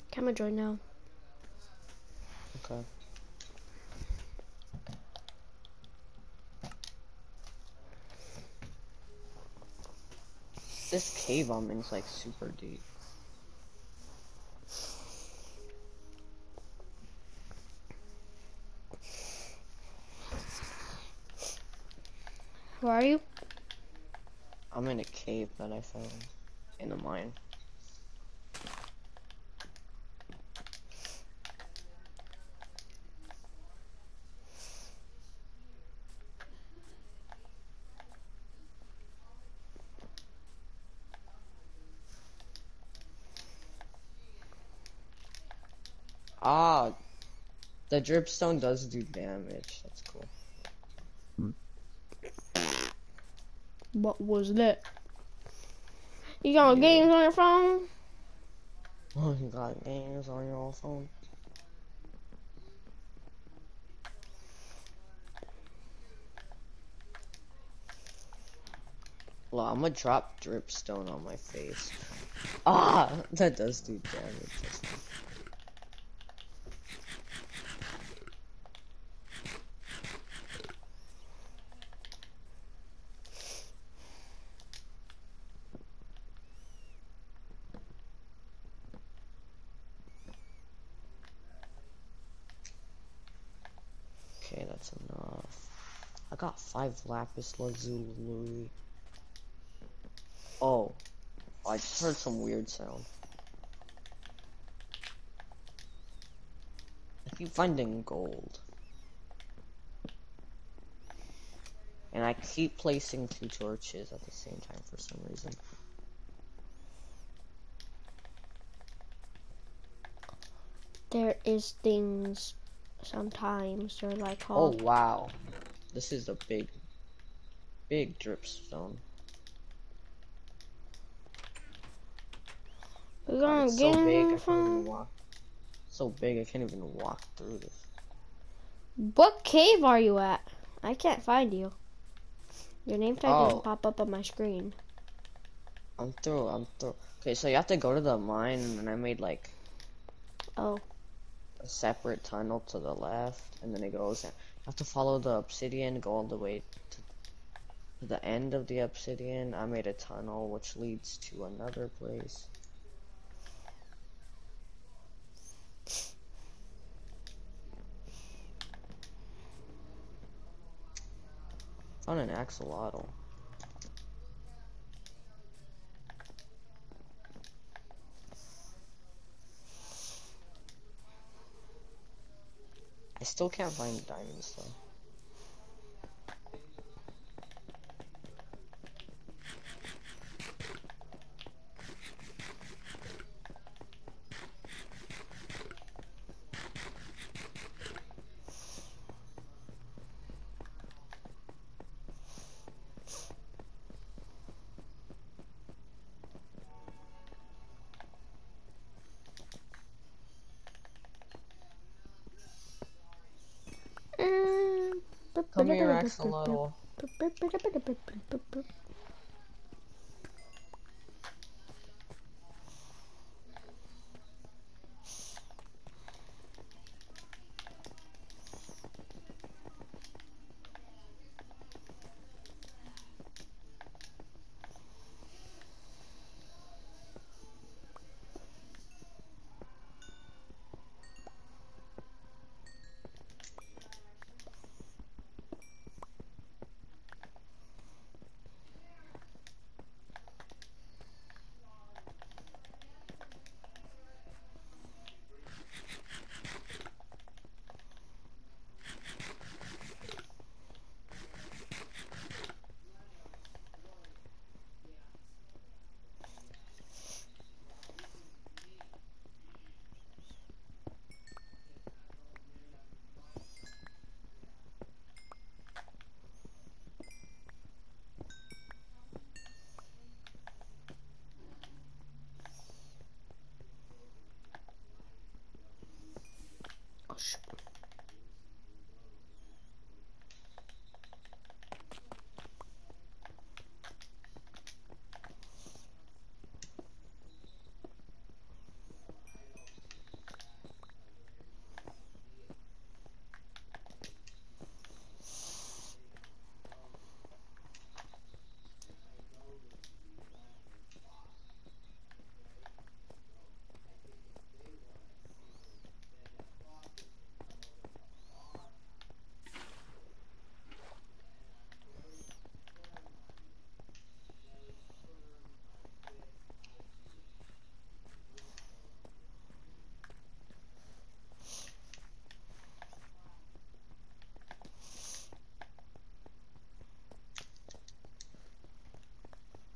Camera join now. Okay. This cave I'm in is like super deep. Where are you? I'm in a cave that I found in a mine. Ah, the dripstone does do damage. That's cool. What was that? You got Yeah. games on your phone? Oh, you got games on your phone? Well, I'm gonna drop dripstone on my face. Ah, that does do damage. Okay, that's enough. I got 5 lapis lazuli. Oh, I just heard some weird sound. I keep finding gold. And I keep placing 2 torches at the same time for some reason. There is things sometimes they're like Oh called. wow. This is a big dripstone. You God, got it's so games on big your I can't even phone? walk. So big I can't even walk through this. What cave are you at? I can't find you. Your name tag doesn't Oh, pop up on my screen. I'm through. Okay, so you have to go to the mine and I made like Oh, a separate tunnel to the left and then it goes you have to follow the obsidian, go all the way to the end of the obsidian. I made a tunnel which leads to another place. Found an axolotl. I still can't find diamonds though. Come here, axolotl.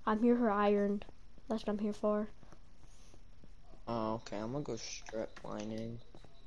I'm here for iron. That's what I'm here for. Oh, okay, I'm gonna go strip mining.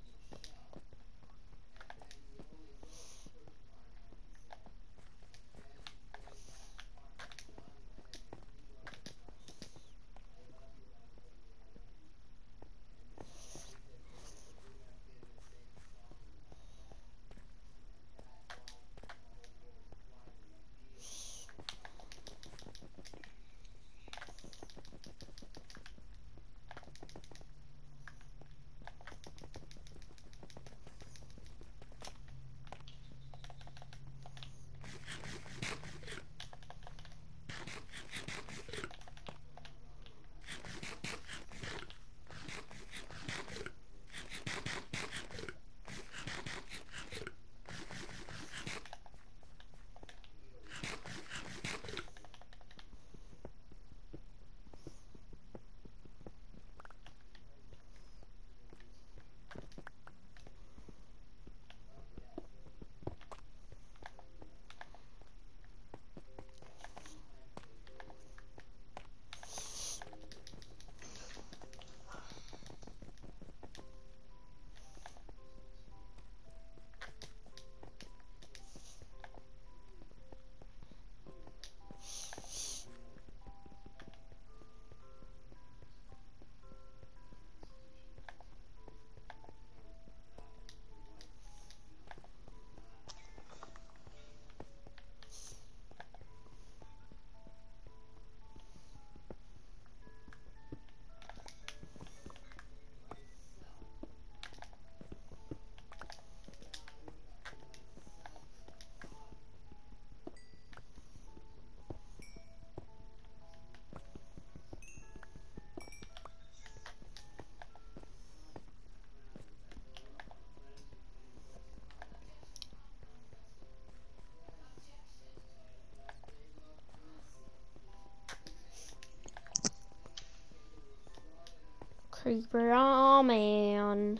Creeper, oh man.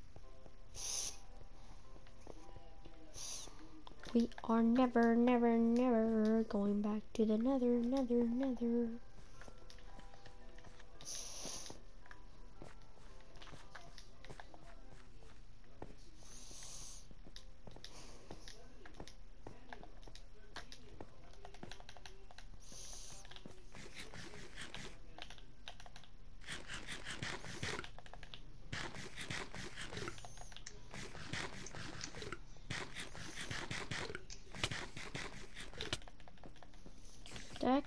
We are never, never, never going back to the nether. Deck.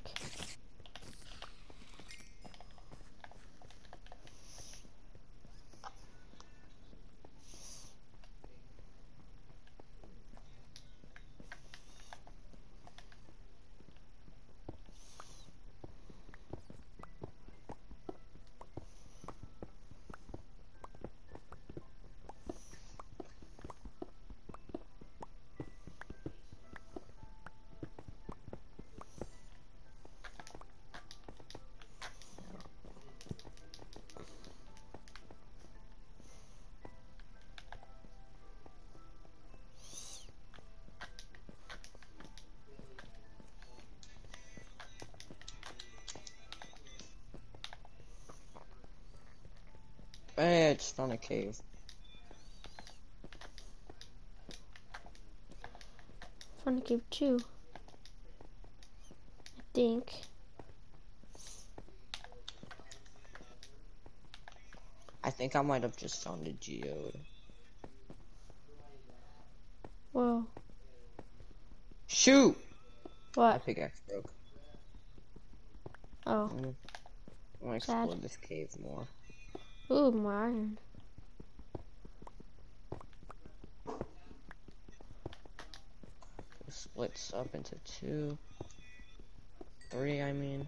Hey, I just found a cave. Found a cave too. I think. I think I might have just found a geode. Whoa. Shoot! My What? pickaxe broke. Oh, I'm gonna sad. explore this cave more. Ooh, more iron. It splits up into 2, 3, I mean.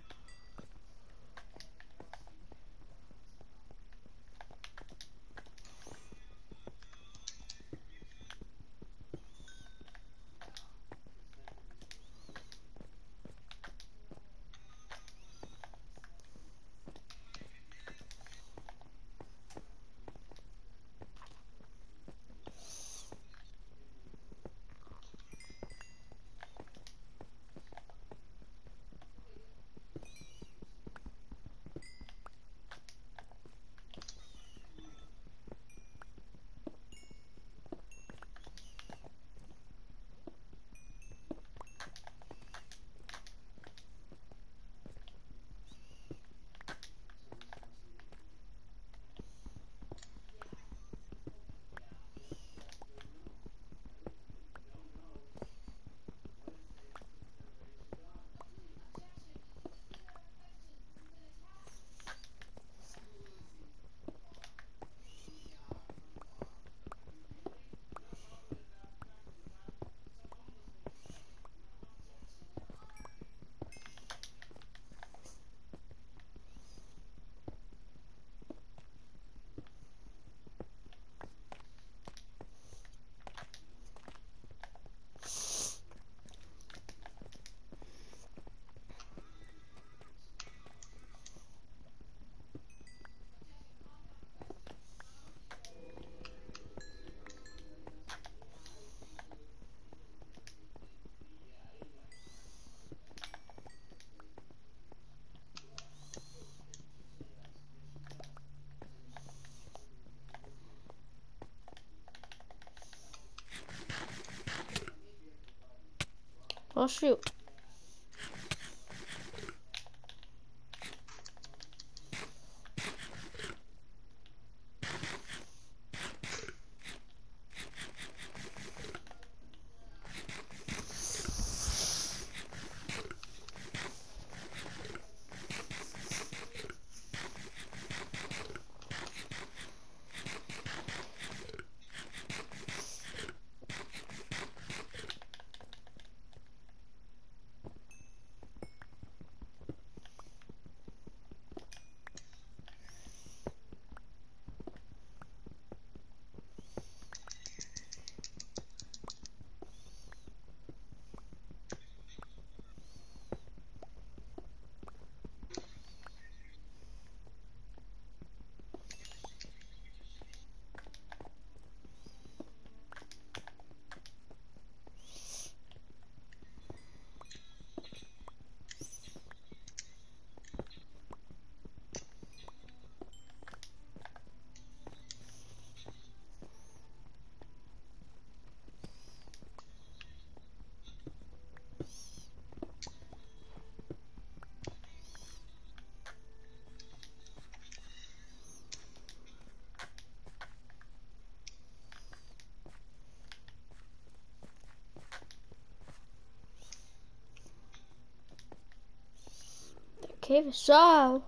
Oh shoot. The cave is so.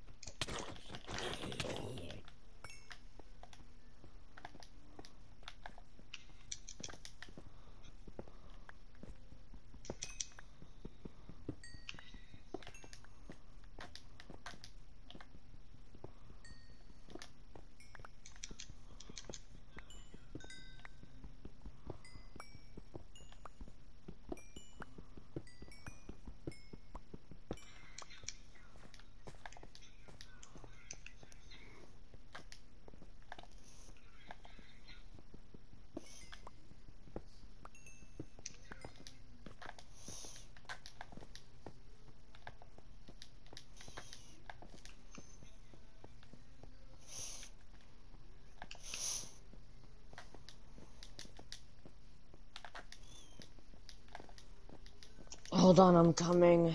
Hold on, I'm coming.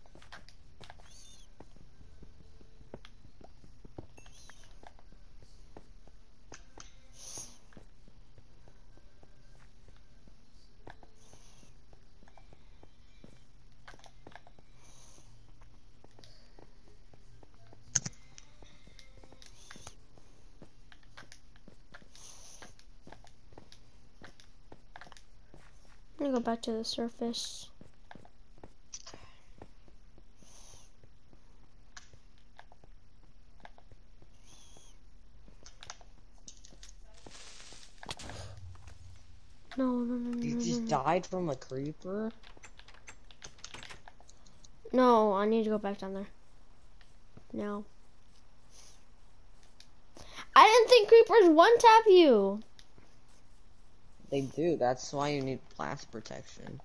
I'm gonna go back to the surface. No. You just died from a creeper? No, I need to go back down there. No. I didn't think creepers one tap you. They do, that's why you need blast protection.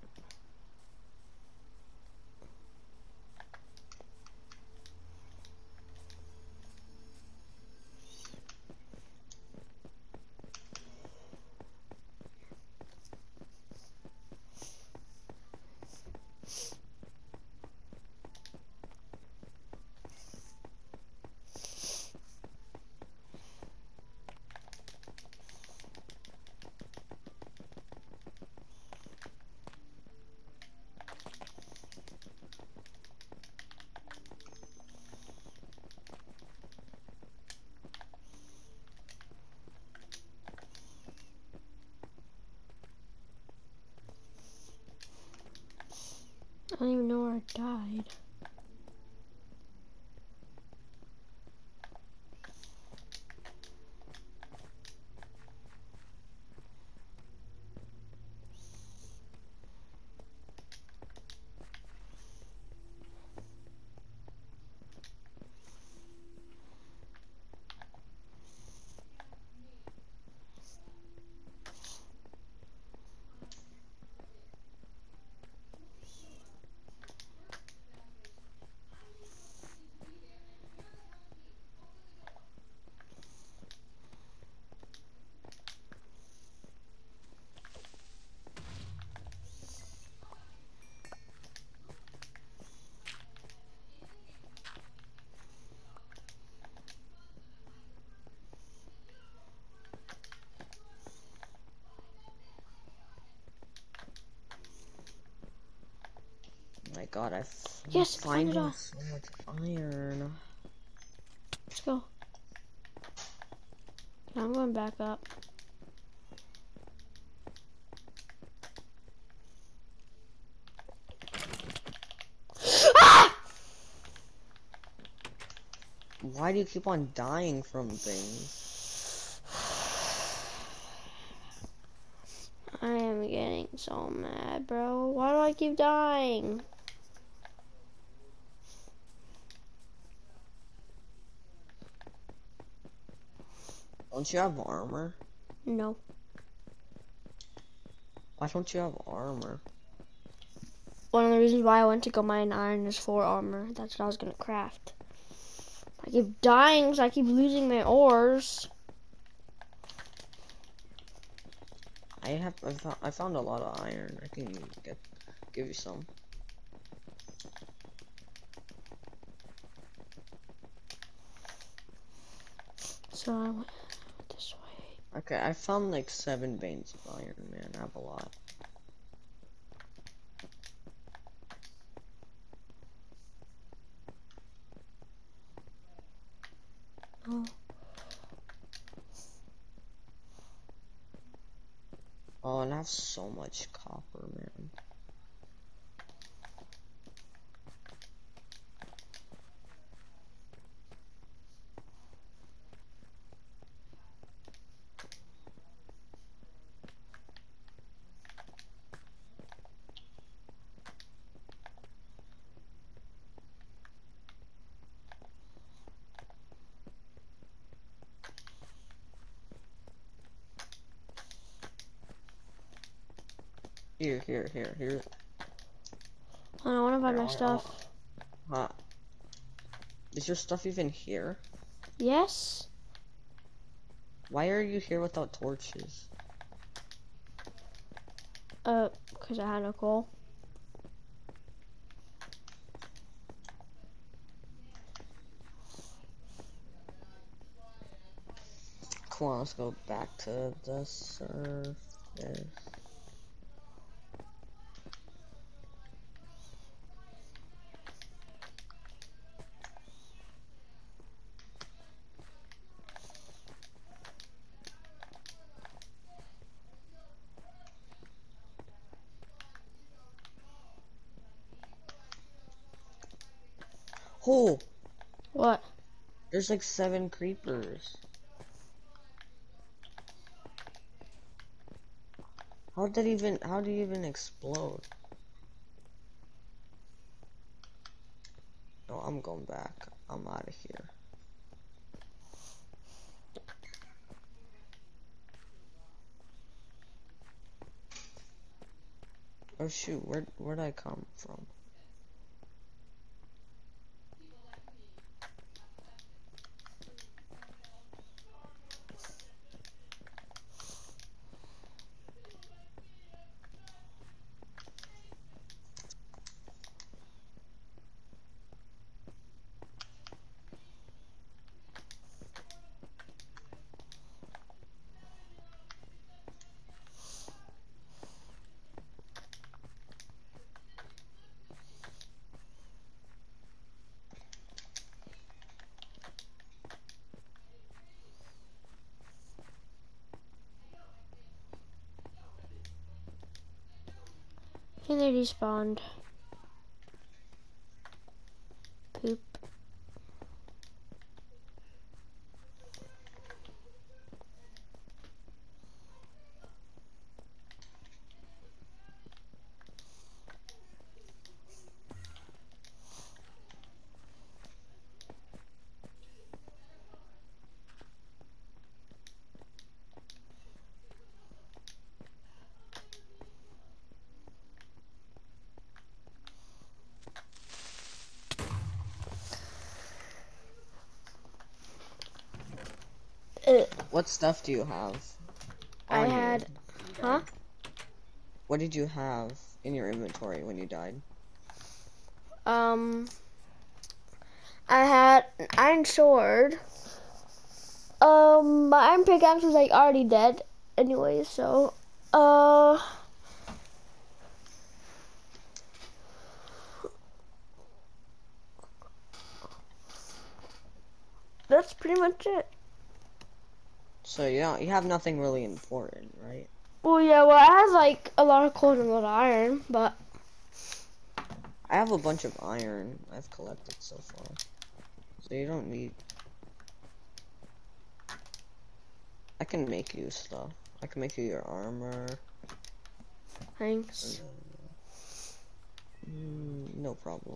I don't even know where I died. god, Yes, find it finding all. so much iron. Let's go. Now I'm going back up. Ah! Why do you keep on dying from things? I am getting so mad, bro. Why do I keep dying? Don't you have armor? No. Why don't you have armor? One of the reasons why I went to go mine iron is for armor. That's what I was gonna craft. I keep dying, so I keep losing my ores. I found a lot of iron. I can give you some. So I went this way. Okay, I found like 7 veins of iron, man. I have a lot. Oh. Oh, and I have so much copper, man. Here. I wanna find my Here, stuff. Is your stuff even here? Yes? Why are you here without torches? Because I had no coal. Come on, let's go back to the surface. Oh, What? there's like 7 creepers. How do you even explode? No, I'm going back. I'm out of here. Oh shoot, where'd I come from? And they despawned. Poop. What stuff do you have I on you? had, huh? What did you have in your inventory when you died? I had an iron sword. My iron pickaxe was like already dead anyway, so, that's pretty much it. So you have nothing really important, right? Well, yeah, well, I have like a lot of coal and a lot of iron, but I have a bunch of iron I've collected so far. So you don't need... I can make you stuff. I can make you your armor. thanks. No problem.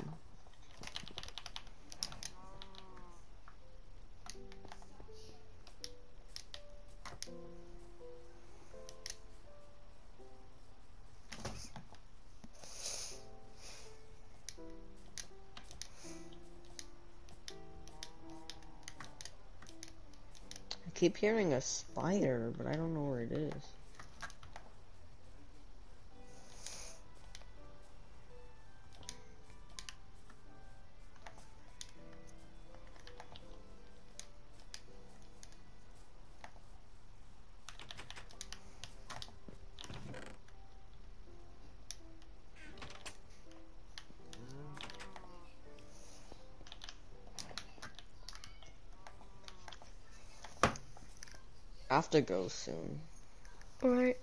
I keep hearing a spider, but I don't know where it is. I have to go soon. Alright.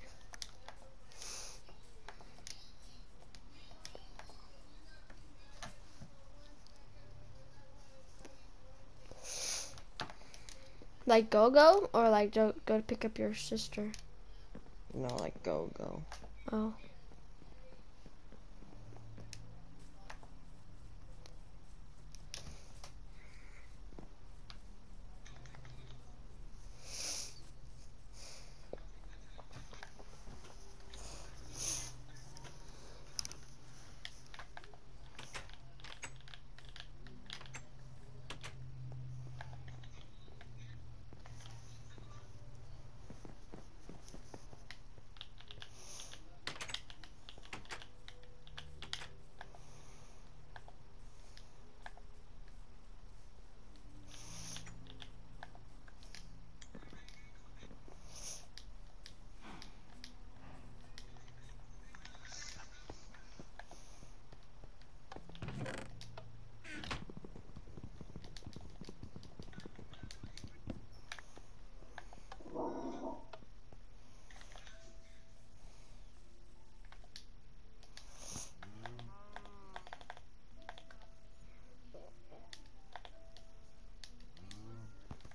Like go, or like go to pick up your sister? No, like go. Oh.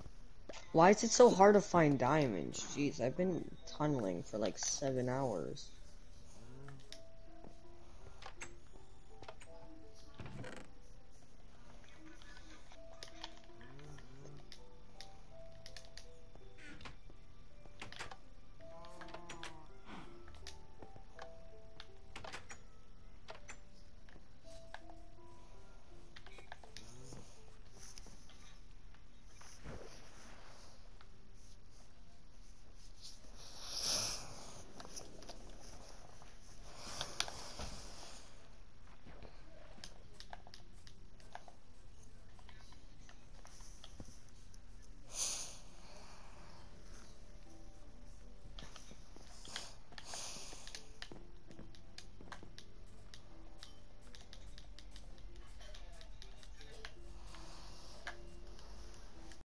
Why is it so hard to find diamonds? Jeez, I've been tunneling for like 7 hours.